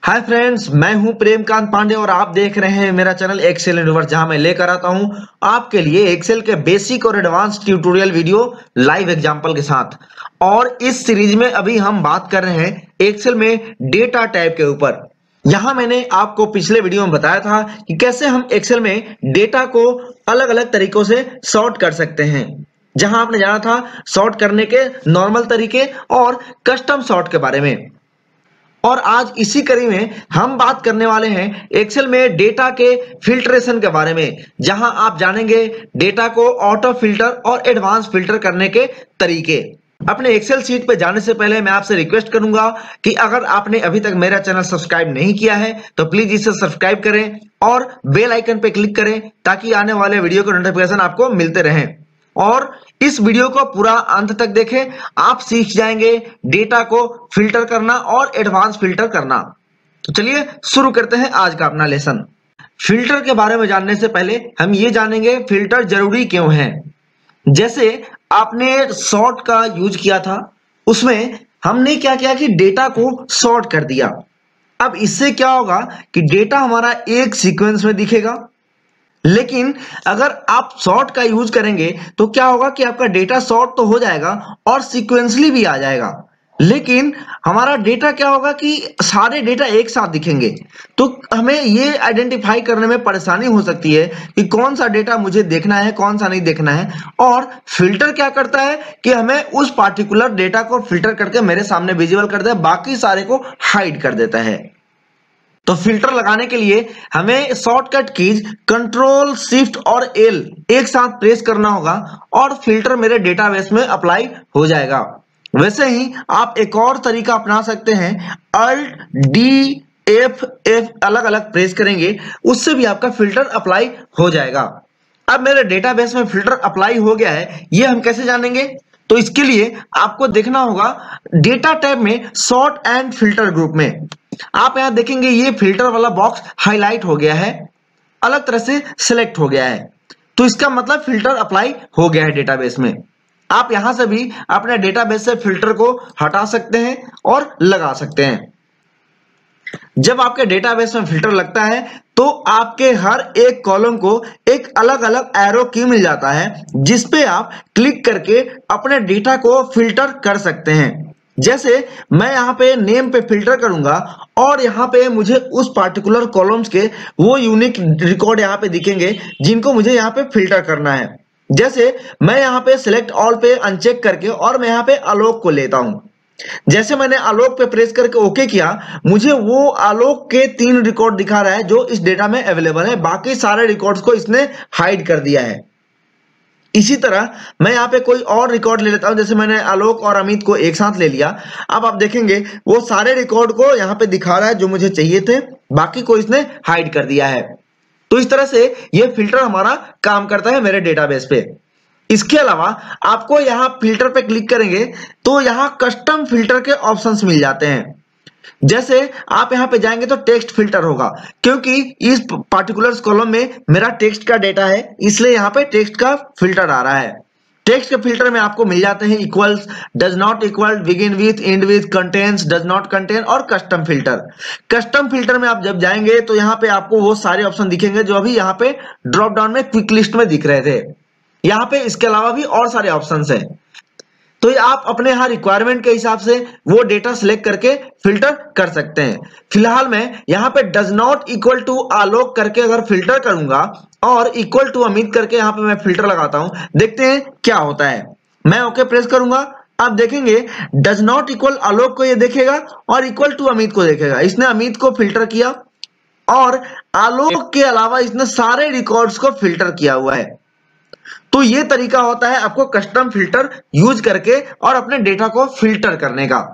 Hi friends, मैं हूं प्रेमकांत पांडे और आप देख रहे हैं मेरा चैनल एक्सेल यूनिवर्स, जहां मैं लेकर आता हूं आपके लिए एक्सेल के बेसिक और advance tutorial video live example के साथ। और इस सीरीज में अभी हम बात कर रहे हैं एक्सेल में डेटा टाइप के ऊपर। यहां मैंने आपको पिछले वीडियो में बताया था कि कैसे हम एक्सेल में डेटा को अलग अलग तरीकों से सॉर्ट कर सकते हैं। जहां आपने जाना था सॉर्ट करने के नॉर्मल तरीके और कस्टम सॉर्ट के बारे में। और आज इसी कड़ी में हम बात करने वाले हैं एक्सेल में डेटा के फिल्ट्रेशन के बारे में, जहां आप जानेंगे डेटा को ऑटो फिल्टर और एडवांस फिल्टर करने के तरीके। अपने एक्सेल शीट पे जाने से पहले मैं आपसे रिक्वेस्ट करूंगा कि अगर आपने अभी तक मेरा चैनल सब्सक्राइब नहीं किया है तो प्लीज इसे सब्सक्राइब करें और बेल आइकन पे क्लिक करें ताकि आने वाले वीडियो के नोटिफिकेशन आपको मिलते रहें। और इस वीडियो को पूरा अंत तक देखें, आप सीख जाएंगे डेटा को फिल्टर करना और एडवांस फिल्टर करना। तो चलिए शुरू करते हैं आज का अपना लेसन। फिल्टर के बारे में जानने से पहले हम ये जानेंगे फिल्टर जरूरी क्यों है। जैसे आपने सॉर्ट का यूज किया था, उसमें हमने क्या किया कि डेटा को सॉर्ट कर दिया। अब इससे क्या होगा कि डेटा हमारा एक सीक्वेंस में दिखेगा, लेकिन अगर आप सॉर्ट का यूज करेंगे तो क्या होगा कि आपका डेटा सॉर्ट तो हो जाएगा और सीक्वेंसली भी आ जाएगा, लेकिन हमारा डेटा क्या होगा कि सारे डेटा एक साथ दिखेंगे। तो हमें ये आइडेंटिफाई करने में परेशानी हो सकती है कि कौन सा डेटा मुझे देखना है, कौन सा नहीं देखना है। और फिल्टर क्या करता है कि हमें उस पार्टिकुलर डेटा को फिल्टर करके मेरे सामने विजिबल कर दे, बाकी सारे को हाइड कर देता है। तो फिल्टर लगाने के लिए हमें शॉर्टकट कीज कंट्रोल शिफ्ट और एल एक साथ प्रेस करना होगा और फिल्टर मेरे डेटाबेस में अप्लाई हो जाएगा। वैसे ही आप एक और तरीका अपना सकते हैं, अल्ट डी एफ एफ अलग अलग प्रेस करेंगे, उससे भी आपका फिल्टर अप्लाई हो जाएगा। अब मेरे डेटाबेस में फिल्टर अप्लाई हो गया है, ये हम कैसे जानेंगे? तो इसके लिए आपको देखना होगा डेटा टैब में सॉर्ट एंड फिल्टर ग्रुप में। आप यहां देखेंगे ये फिल्टर वाला बॉक्स हाईलाइट हो गया है, अलग तरह से सिलेक्ट हो गया है। तो इसका मतलब फिल्टर अप्लाई हो गया है डेटाबेस में। आप यहां से भी अपने डेटाबेस से फिल्टर को हटा सकते हैं और लगा सकते हैं। जब आपके डेटाबेस में फिल्टर लगता है तो आपके हर एक कॉलम को एक अलग अलग एरो की मिल जाता है, जिसपे आप क्लिक करके अपने डेटा को फिल्टर कर सकते हैं। जैसे मैं यहाँ पे नेम पे फिल्टर करूंगा और यहाँ पे मुझे उस पार्टिकुलर कॉलम्स के वो यूनिक रिकॉर्ड यहाँ पे दिखेंगे जिनको मुझे यहाँ पे फिल्टर करना है। जैसे मैं यहाँ पे सिलेक्ट ऑल पे अनचेक करके और मैं यहाँ पे आलोक को लेता हूं। जैसे मैंने आलोक पे प्रेस करके ओके किया, मुझे वो आलोक के 3 रिकॉर्ड दिखा रहा है जो इस डेटा में अवेलेबल है, बाकी सारे रिकॉर्ड्स को इसने हाइड कर दिया है। इसी तरह मैं यहाँ पे कोई और रिकॉर्ड ले लेता हूं, जैसे मैंने आलोक और अमित को एक साथ ले लिया। अब आप देखेंगे वो सारे रिकॉर्ड को यहाँ पे दिखा रहा है जो मुझे चाहिए थे, बाकी को इसने हाइड कर दिया है। तो इस तरह से ये फिल्टर हमारा काम करता है मेरे डेटाबेस पे। इसके अलावा आपको यहाँ फिल्टर पे क्लिक करेंगे तो यहाँ कस्टम फिल्टर के ऑप्शंस मिल जाते हैं। जैसे आप यहाँ पे जाएंगे तो टेक्स्ट फिल्टर होगा, क्योंकि इस पार्टिकुलर कॉलम में मेरा टेक्स्ट का डेटा है, इसलिए यहाँ पे टेक्स्ट का फिल्टर आ रहा है। टेक्स्ट के फिल्टर में आपको मिल जाते हैं equals, does not equal, begin with, end with, contains, does not contain और कस्टम फिल्टर। कस्टम फिल्टर में आप जब जाएंगे तो यहाँ पे आपको वो सारे ऑप्शन दिखेंगे जो अभी यहाँ पे ड्रॉप डाउन में क्विक लिस्ट में दिख रहे थे। यहाँ पे इसके अलावा भी और सारे ऑप्शंस हैं, तो ये आप अपने यहाँ रिक्वायरमेंट के हिसाब से वो डेटा सिलेक्ट करके फिल्टर कर सकते हैं। फिलहाल मैं यहाँ पे does not equal to Alok करके अगर फिल्टर करूंगा और इक्वल टू अमित करके यहाँ पे मैं फिल्टर लगाता हूं, देखते हैं क्या होता है। मैं ओके प्रेस करूंगा, आप देखेंगे डज नॉट इक्वल आलोक को ये देखेगा और इक्वल टू अमित को देखेगा। इसने अमित को फिल्टर किया और आलोक के अलावा इसने सारे रिकॉर्ड्स को फिल्टर किया हुआ है। तो ये तरीका होता है आपको कस्टम फिल्टर यूज करके और अपने डेटा को फिल्टर करने का।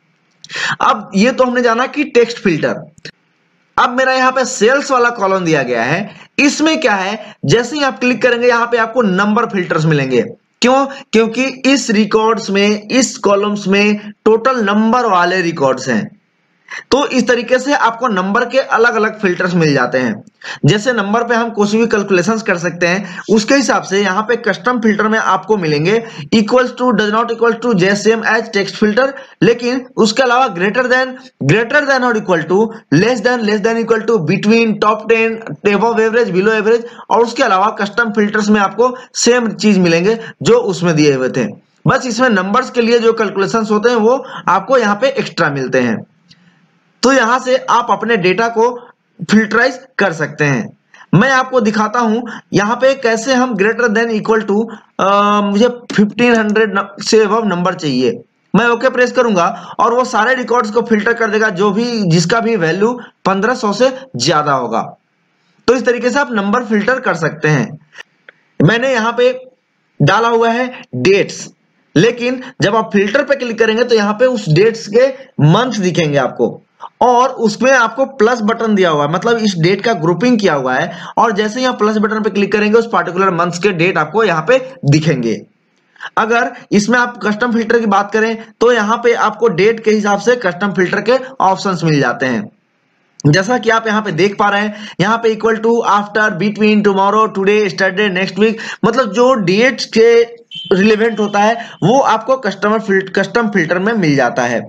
अब ये तो हमने जाना कि टेक्स्ट फिल्टर। अब मेरा यहाँ पे सेल्स वाला कॉलम दिया गया है, इसमें क्या है, जैसे ही आप क्लिक करेंगे यहाँ पे आपको नंबर फिल्टर्स मिलेंगे। क्यों? क्योंकि इस रिकॉर्ड्स में, इस कॉलम्स में टोटल नंबर वाले रिकॉर्ड्स हैं। तो इस तरीके से आपको नंबर के अलग अलग फिल्टर्स मिल जाते हैं। जैसे नंबर पे हम कुछ भी कैलकुलेशंस कर सकते हैं, उसके हिसाब से यहाँ पे कस्टम फिल्टर में आपको मिलेंगे equals to, does not equal to, जैसे सेम एज टेक्स्ट फिल्टर। लेकिन उसके अलावा ग्रेटर देन और equal to, less than equal to, between, top 10, above average, below average, और उसके अलावा कस्टम फिल्टर्स में आपको सेम चीज मिलेंगे जो उसमें दिए हुए थे। बस इसमें नंबर्स के लिए जो कैलकुलेशंस होते हैं वो आपको यहाँ पे एक्स्ट्रा मिलते हैं। तो यहां से आप अपने डेटा को फिल्टराइज कर सकते हैं। मैं आपको दिखाता हूं यहां पे कैसे हम ग्रेटर देन इक्वल टू, मुझे 1500 से अबव नंबर चाहिए, मैं ओके प्रेस करूंगा और वो सारे रिकॉर्ड्स को फिल्टर कर देगा जो भी, जिसका भी वैल्यू 1500 से ज्यादा होगा। तो इस तरीके से आप नंबर फिल्टर कर सकते हैं। मैंने यहां पे डाला हुआ है डेट्स, लेकिन जब आप फिल्टर पे क्लिक करेंगे तो यहां पे उस डेट्स के मंथ दिखेंगे आपको, और उसमें आपको प्लस बटन दिया हुआ है, मतलब इस डेट का ग्रुपिंग किया हुआ है। और जैसे ही आप प्लस बटन पे क्लिक करेंगे उस पार्टिकुलर मंथ्स के डेट आपको यहां पे दिखेंगे। अगर इसमें आप कस्टम फिल्टर की बात करें तो यहां पे आपको डेट के हिसाब से कस्टम फिल्टर के ऑप्शंस मिल जाते हैं। जैसा कि आप यहां पे देख पा रहे हैं, यहां पे equal to, after, between, tomorrow, today, yesterday, next week, मतलब जो डेट्स के रिलेवेंट होता है वो आपको कस्टम फिल्टर में मिल जाता है।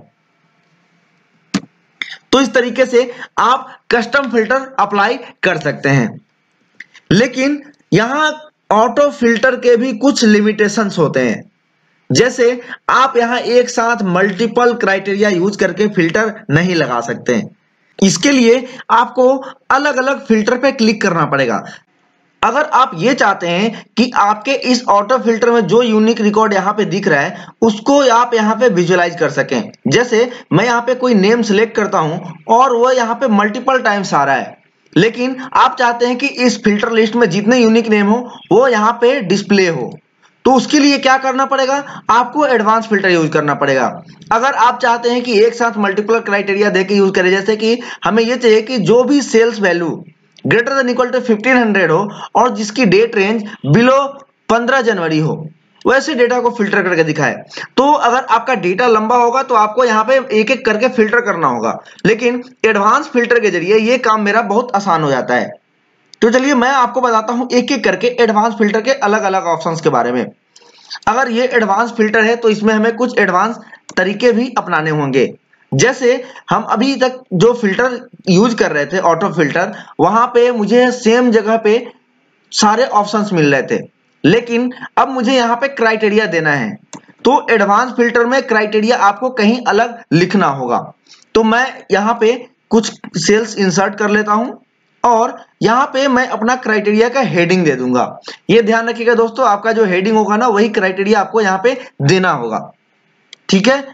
तो इस तरीके से आप कस्टम फिल्टर अप्लाई कर सकते हैं। लेकिन यहां ऑटो फिल्टर के भी कुछ लिमिटेशंस होते हैं। जैसे आप यहां एक साथ मल्टीपल क्राइटेरिया यूज करके फिल्टर नहीं लगा सकते। इसके लिए आपको अलग अलग फिल्टर पे क्लिक करना पड़ेगा। अगर आप ये चाहते हैं कि आपके इस ऑटो फिल्टर में जो यूनिक रिकॉर्ड यहाँ पे दिख रहा है उसको आप यहाँ पे विजुअलाइज कर सकें, जैसे मैं यहाँ पे कोई नेम सिलेक्ट करता हूं और वो यहाँ पे मल्टीपल टाइम्स आ रहा है, लेकिन आप चाहते हैं कि इस फिल्टर लिस्ट में जितने यूनिक नेम हो वो यहाँ पे डिस्प्ले हो, तो उसके लिए क्या करना पड़ेगा, आपको एडवांस फिल्टर यूज करना पड़ेगा। अगर आप चाहते हैं कि एक साथ मल्टीपल क्राइटेरिया देके यूज करें, जैसे कि हमें ये चाहिए कि जो भी sales value greater than equal to 1500 हो और जिसकी डेट रेंज बिलो 15 जनवरी हो, वैसे डेटा को फिल्टर करके दिखाए। तो अगर आपका डेटा लंबा होगा तो आपको यहाँ पे एक एक करके फिल्टर करना होगा, लेकिन एडवांस फिल्टर के जरिए ये काम मेरा बहुत आसान हो जाता है। तो चलिए मैं आपको बताता हूं एक एक करके एडवांस फिल्टर के अलग अलग ऑप्शंस के बारे में। अगर ये एडवांस फिल्टर है तो इसमें हमें कुछ एडवांस तरीके भी अपनाने होंगे। जैसे हम अभी तक जो फिल्टर यूज कर रहे थे ऑटो फिल्टर, वहां पे मुझे सेम जगह पे सारे ऑप्शंस मिल रहे थे, लेकिन अब मुझे यहाँ पे क्राइटेरिया देना है। तो एडवांस फिल्टर में क्राइटेरिया आपको कहीं अलग लिखना होगा। तो मैं यहाँ पे कुछ सेल्स इंसर्ट कर लेता हूं और यहाँ पे मैं अपना क्राइटेरिया का हेडिंग दे दूंगा। ये ध्यान रखिएगा दोस्तों, आपका जो हेडिंग होगा ना वही क्राइटेरिया आपको यहाँ पे देना होगा, ठीक है।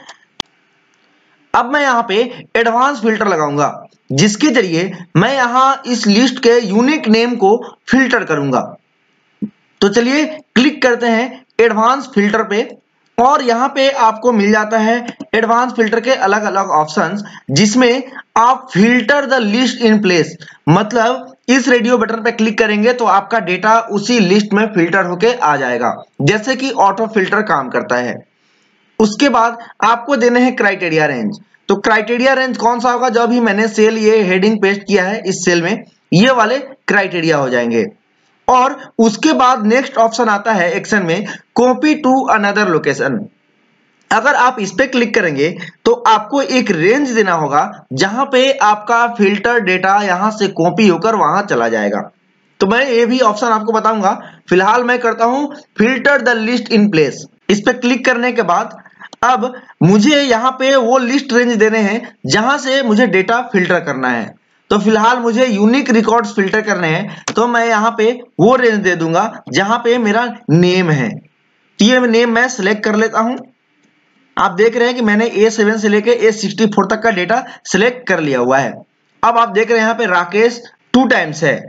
अब मैं यहाँ पे एडवांस फिल्टर लगाऊंगा जिसके जरिए मैं यहाँ इस लिस्ट के यूनिक नेम को फिल्टर करूंगा। तो चलिए क्लिक करते हैं एडवांस फिल्टर पे और यहाँ पे आपको मिल जाता है एडवांस फिल्टर के अलग अलग ऑप्शंस, जिसमें आप filter the list in place, मतलब इस रेडियो बटन पे क्लिक करेंगे तो आपका डेटा उसी लिस्ट में फिल्टर होके आ जाएगा, जैसे कि ऑटो फिल्टर काम करता है। उसके बाद आपको देने हैं क्राइटेरिया रेंज। तो क्राइटेरिया रेंज कौन सा होगा, जब भी मैंने सेल ये हेडिंग पेस्ट किया है इस सेल में ये वाले क्राइटेरिया हो जाएंगे। और उसके बाद नेक्स्ट ऑप्शन आता है एक्शन में, कॉपी टू अनदर लोकेशन। अगर आप इस पे क्लिक करेंगे तो आपको एक रेंज देना होगा जहां पे आपका फिल्टर डेटा यहां से कॉपी होकर वहां चला जाएगा। तो मैं ये भी ऑप्शन आपको बताऊंगा, फिलहाल मैं करता हूं filter the list in place. इस पे क्लिक करने के बाद अब मुझे यहाँ पे वो लिस्ट रेंज देने हैं जहां से मुझे डेटा फिल्टर करना है। तो फिलहाल मुझे यूनिक रिकॉर्ड्स फिल्टर करने हैं, तो मैं यहाँ पे वो रेंज दे दूंगा जहां पे मेरा नेम है। तो ये नेम मैं सिलेक्ट कर लेता हूं। आप देख रहे हैं कि मैंने A7 से लेके A64 तक का डेटा सिलेक्ट कर लिया हुआ है। अब आप देख रहे हैं यहाँ पे राकेश 2 टाइम्स है।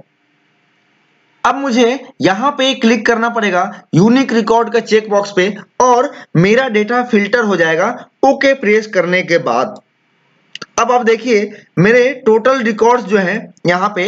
अब मुझे यहां पे क्लिक करना पड़ेगा यूनिक रिकॉर्ड का चेक बॉक्स पे और मेरा डेटा फिल्टर हो जाएगा ओके प्रेस करने के बाद। अब आप देखिए मेरे टोटल रिकॉर्ड्स जो है यहाँ पे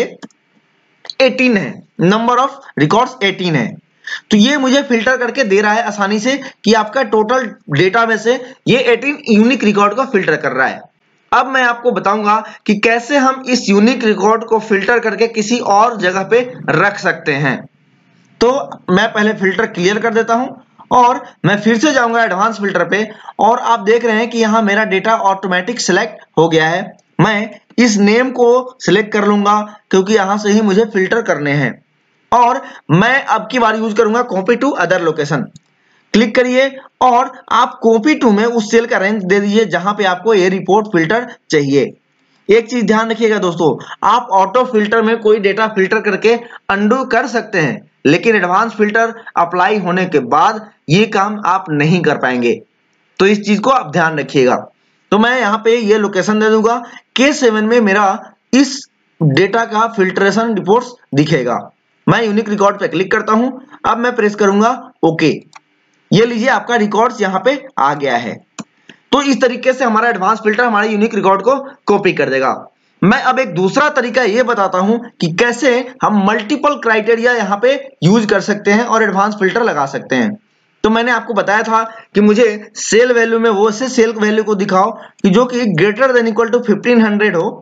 18 है, नंबर ऑफ रिकॉर्ड्स 18 है। तो ये मुझे फिल्टर करके दे रहा है आसानी से कि आपका टोटल डेटा में से ये 18 यूनिक रिकॉर्ड को फिल्टर कर रहा है। अब मैं आपको बताऊंगा कि कैसे हम इस यूनिक रिकॉर्ड को फिल्टर करके किसी और जगह पे रख सकते हैं। तो मैं पहले फिल्टर क्लियर कर देता हूं और मैं फिर से जाऊंगा एडवांस फिल्टर पे, और आप देख रहे हैं कि यहां मेरा डेटा ऑटोमेटिक सिलेक्ट हो गया है। मैं इस नेम को सिलेक्ट कर लूंगा क्योंकि यहां से ही मुझे फिल्टर करने हैं, और मैं अब की बार यूज करूंगा copy to other location. Click करिए और आप कॉपी टू में उस सेल का रेंज दे दीजिए जहां पे आपको ये रिपोर्ट फिल्टर चाहिए। एक चीज ध्यान रखिएगा दोस्तों, आप ऑटो फिल्टर में कोई डेटा फिल्टर करके अंडू कर सकते हैं, लेकिन एडवांस फिल्टर अप्लाई होने के बाद ये काम आप नहीं कर पाएंगे। तो इस चीज को आप ध्यान रखिएगा। तो मैं यहाँ पे ये लोकेशन दे दूंगा, K7 में मेरा इस डेटा का फिल्ट्रेशन रिपोर्ट्स दिखेगा। मैं यूनिक रिकॉर्ड पे क्लिक करता हूं, अब मैं प्रेस करूंगा ओके। ये लीजिए आपका रिकॉर्ड्स यहाँ पे आ गया है। तो इस तरीके से हमारा एडवांस फिल्टर हमारे यूनिक रिकॉर्ड को कॉपी कर देगा। मैं अब एक दूसरा तरीका ये बताता हूं कि कैसे हम मल्टीपल क्राइटेरिया यहाँ पे यूज कर सकते हैं और एडवांस फिल्टर लगा सकते हैं। तो मैंने आपको बताया था कि मुझे सेल वैल्यू में वो से सेल वैल्यू को दिखाओ कि जो कि ग्रेटर देन इक्वल टू 1500 हो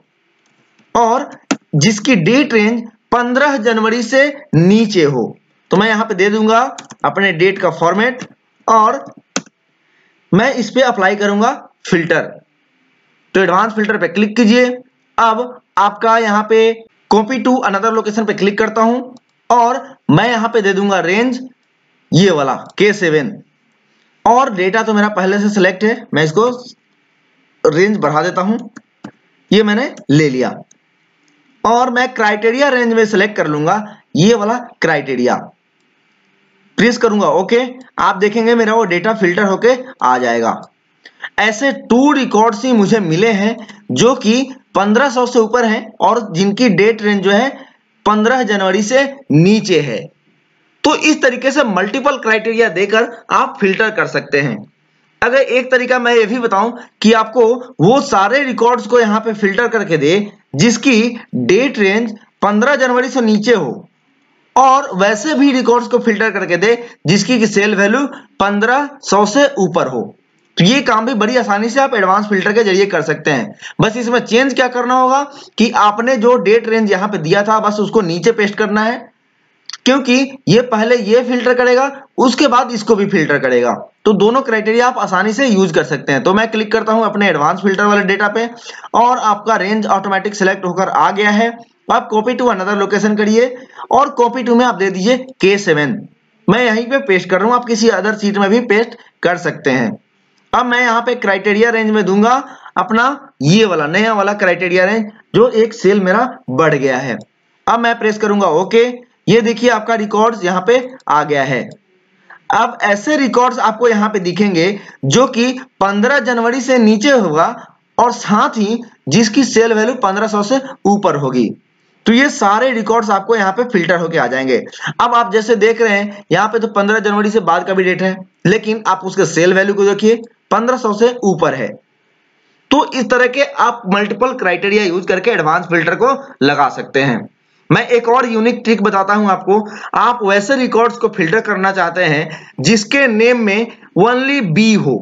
और जिसकी डेट रेंज 15 जनवरी से नीचे हो। तो मैं यहाँ पे दे दूंगा अपने डेट का फॉर्मेट और मैं इस पे अप्लाई करूंगा फिल्टर। तो एडवांस फिल्टर पे क्लिक कीजिए। अब आपका यहाँ पे कॉपी टू अनदर लोकेशन पे क्लिक करता हूं और मैं यहाँ पे दे दूंगा रेंज ये वाला K7, और डेटा तो मेरा पहले से सिलेक्ट है, मैं इसको रेंज बढ़ा देता हूं। ये मैंने ले लिया और मैं क्राइटेरिया रेंज में सिलेक्ट कर लूंगा ये वाला क्राइटेरिया, प्रेस करूंगा ओके। आप देखेंगे मेरा वो डेटा फिल्टर होके आ जाएगा। ऐसे 2 रिकॉर्ड्स ही मुझे मिले हैं जो कि 1500 से ऊपर हैं और जिनकी डेट रेंज जो है 15 जनवरी से नीचे है। तो इस तरीके से मल्टीपल क्राइटेरिया देकर आप फिल्टर कर सकते हैं। अगर एक तरीका मैं ये भी बताऊं कि आपको वो सारे रिकॉर्ड्स को यहाँ पे फिल्टर करके दे जिसकी डेट रेंज 15 जनवरी से नीचे हो, और वैसे भी रिकॉर्ड्स को फिल्टर करके दे जिसकी सेल वैल्यू 1500 से ऊपर हो, तो ये काम भी बड़ी आसानी से आप एडवांस फिल्टर के जरिए कर सकते हैं। बस इसमें चेंज क्या करना होगा कि आपने जो डेट रेंज यहाँ पे दिया था बस उसको नीचे पेस्ट करना है, क्योंकि ये पहले ये फिल्टर करेगा उसके बाद इसको भी फिल्टर करेगा। तो दोनों क्राइटेरिया आप आसानी से यूज कर सकते हैं। तो मैं क्लिक करता हूं अपने एडवांस फिल्टर वाले डेटा पे और आपका रेंज ऑटोमेटिक सिलेक्ट होकर आ गया है। आप कॉपी टू अनदर लोकेशन करिए और कॉपी टू में आप दे दीजिए K7। मैं यहीं पे पेस्ट कर रहा हूं, आप किसी अदर सीट में भी पेस्ट कर सकते हैं। अब मैं यहाँ पे क्राइटेरिया रेंज में दूंगा अपना ये वाला नया वाला क्राइटेरिया रेंज जो एक सेल मेरा बढ़ गया है। अब मैं प्रेस करूंगा ओके। ये देखिए आपका रिकॉर्ड्स यहाँ पे आ गया है। अब ऐसे रिकॉर्ड्स आपको यहाँ पे दिखेंगे जो कि 15 जनवरी से नीचे होगा और साथ ही जिसकी सेल वैल्यू 1500 से ऊपर होगी। तो ये सारे रिकॉर्ड्स आपको यहाँ पे फिल्टर होके आ जाएंगे। अब आप जैसे देख रहे हैं यहाँ पे तो 15 जनवरी से बाद का भी डेट है, लेकिन आप उसके सेल वैल्यू को देखिए 1500 से ऊपर है। तो इस तरह के आप मल्टीपल क्राइटेरिया यूज करके एडवांस फिल्टर को लगा सकते हैं। मैं एक और यूनिक ट्रिक बताता हूं आपको। आप वैसे रिकॉर्ड्स को फिल्टर करना चाहते हैं जिसके नेम में ओनली बी हो,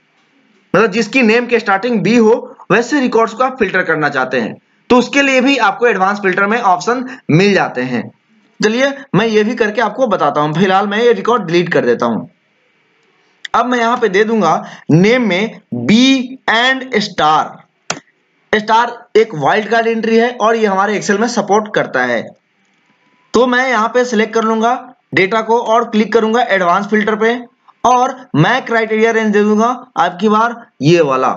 मतलब जिसकी नेम के स्टार्टिंग बी हो, वैसे रिकॉर्ड्स को आप फिल्टर करना चाहते हैं तो उसके लिए भी आपको एडवांस फिल्टर में ऑप्शन मिल जाते हैं। चलिए मैं ये भी करके आपको बताता हूं। फिलहाल मैं ये रिकॉर्ड डिलीट कर देता हूं। अब मैं यहां पे दे दूंगा नेम में बी एंड स्टार। स्टार एक वाइल्ड कार्ड एंट्री है और ये हमारे एक्सेल में सपोर्ट करता है। तो मैं यहां पे सिलेक्ट कर लूंगा डेटा को और क्लिक करूंगा एडवांस फिल्टर पे और मैं क्राइटेरिया रेंज दे दूंगा आपकी बार ये वाला,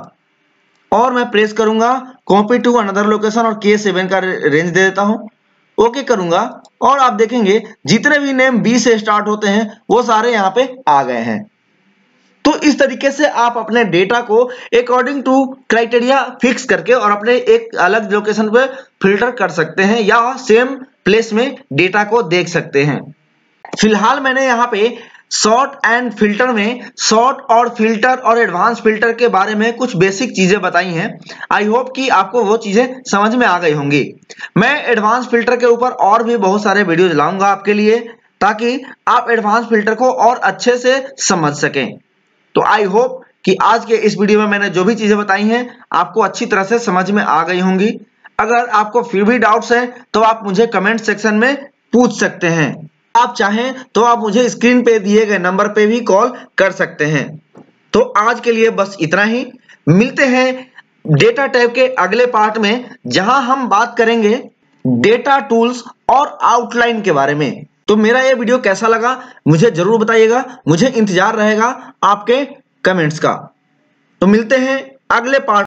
और मैं प्रेस करूंगा कॉपी टू अनदर लोकेशन और K7 का रेंज दे देता हूं। ओके करूंगा और आप देखेंगे जितने भी नेम बी से स्टार्ट होते हैं वो सारे यहाँ पे आ गए हैं। तो इस तरीके से आप अपने डेटा को अकॉर्डिंग टू क्राइटेरिया फिक्स करके और अपने एक अलग लोकेशन पे फिल्टर कर सकते हैं या सेम प्लेस में डेटा को देख सकते हैं। फिलहाल मैंने यहाँ पे शॉर्ट एंड फिल्टर में शॉर्ट और फिल्टर और एडवांस फिल्टर के बारे में कुछ बेसिक चीजें बताई हैं। आई होप कि आपको वो चीजें समझ में आ गई होंगी। मैं एडवांस फिल्टर के ऊपर और भी बहुत सारे वीडियोज लाऊंगा आपके लिए ताकि आप एडवांस फिल्टर को और अच्छे से समझ सकें। तो आई होप कि आज के इस वीडियो में मैंने जो भी चीजें बताई हैं आपको अच्छी तरह से समझ में आ गई होंगी। अगर आपको फिर भी डाउट्स हैं तो आप मुझे कमेंट सेक्शन में पूछ सकते हैं। आप चाहें तो आप मुझे स्क्रीन पे दिए गए नंबर पे भी कॉल कर सकते हैं। तो आज के लिए बस इतना ही। मिलते हैं डेटा टैब के अगले पार्ट में, जहां हम बात करेंगे डेटा टूल्स और आउटलाइन के बारे में। तो मेरा ये वीडियो कैसा लगा मुझे जरूर बताइएगा, मुझे इंतजार रहेगा आपके कमेंट्स का। तो मिलते हैं अगले पार्ट